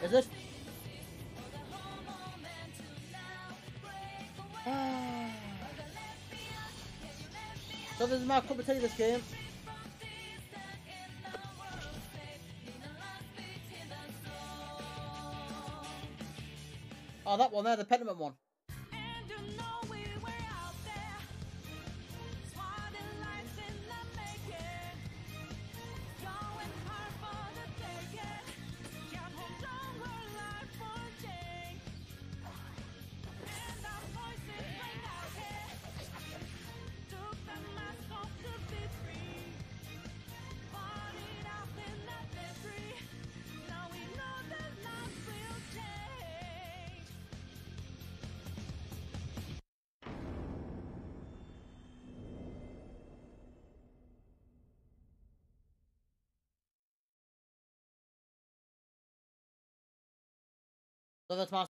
Is it? So this is my cup of tea, this game. Oh, that one there, the Pentiment one. So that's my